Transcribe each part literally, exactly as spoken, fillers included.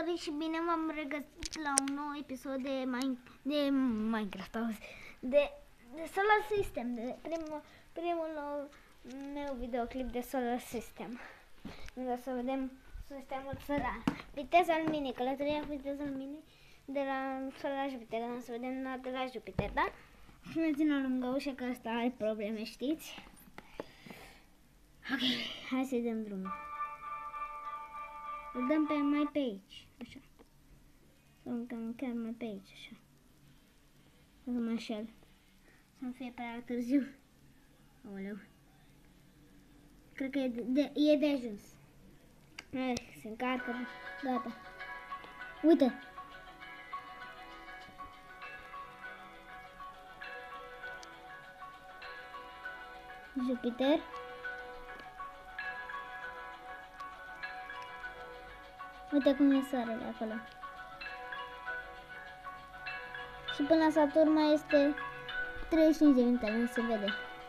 Salutare și bine m-am regăsit la un nou episod de, Mine, de Minecraft, auzi, de, de Solar System, de primul, primul nou, meu videoclip de Solar System. Unde o să vedem sistemul solar. Viteza luminii, călătoria cu viteza luminii de la Solar la Jupiter, o să vedem la, de la Jupiter, da? Și mă țin lângă ușă că ăsta are probleme, știți? Ok, hai să-i dăm drumul. Îl dăm pe mai pe aici, așa. Să-l dăm chiar mai pe aici, așa. Să mă înșel. Să nu fie prea târziu. Aoleu. Cred că e de, de, e de ajuns. Hai, se încarcă. Gata. Uite. Jupiter. Uite cum e soarele acolo. Și până la Saturn mai este treizeci și cinci de minute, nu se vede.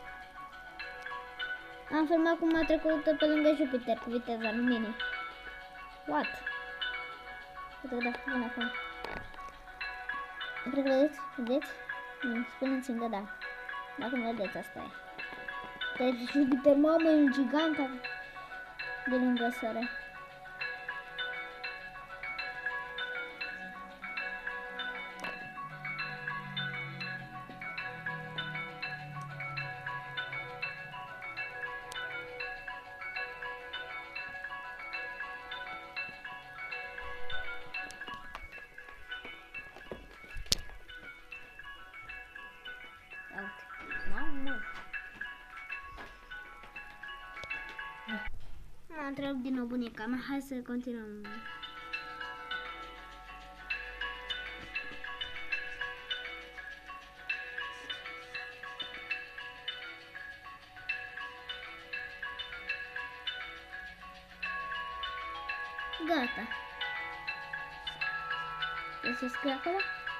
Am filmat cum a trecut pe lângă Jupiter cu viteza luminii. What? Uite că da, până acolo. Cred că vedeți? Vedeți? Spuneți-mi că da. Dacă nu vedeți, asta e. Deci Jupiter, mamă, e un gigant de lângă soare. Mamă! M-a întrebat din nou bunica mea, hai să continuăm. Gata. Ce se scrie acolo?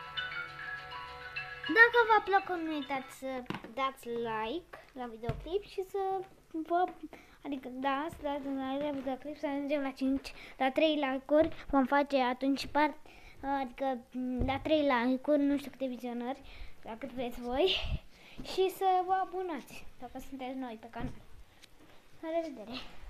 Dacă v-a plăcut, nu uitați să dați like la videoclip și să vă, adică da, să dați like la videoclip, să ajungem la cinci, la trei like-uri, vom face atunci part, adică la trei like-uri, nu știu câte vizionări, la cât vreți voi, și să vă abonați dacă sunteți noi pe canal. La revedere!